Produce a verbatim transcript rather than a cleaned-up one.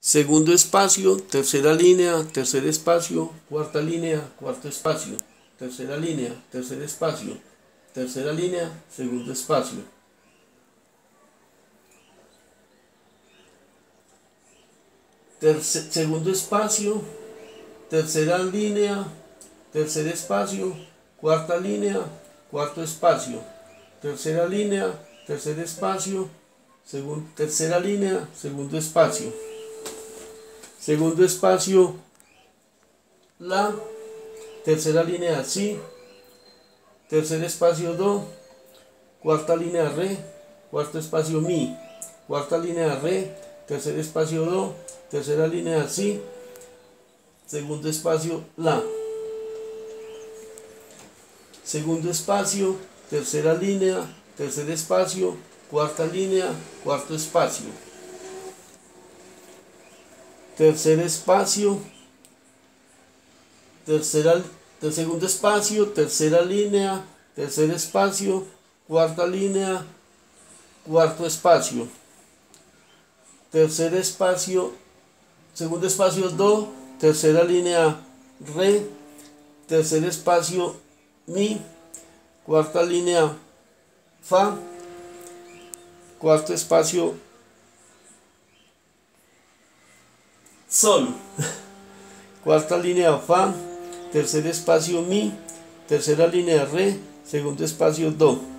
Segundo espacio, tercera línea, tercer espacio, cuarta línea, cuarto espacio, tercera línea, tercer espacio, tercera línea, segundo espacio. Terce- segundo espacio, tercera línea, tercer espacio, cuarta línea, cuarto espacio, tercera línea, tercer espacio, segun- tercera línea, segundo espacio. Segundo espacio, la, tercera línea, si, tercer espacio, do, cuarta línea, re, cuarto espacio, mi, cuarta línea, re, tercer espacio, do, tercera línea, si, segundo espacio, la. Segundo espacio, tercera línea, tercer espacio, cuarta línea, cuarto espacio. Tercer espacio, tercera, ter, segundo espacio, tercera línea, tercer espacio, cuarta línea, cuarto espacio. Tercer espacio, segundo espacio, do, tercera línea, re, tercer espacio, mi, cuarta línea, fa, cuarto espacio, sol, cuarta línea, fa, tercer espacio, mi, tercera línea, re, segundo espacio, do.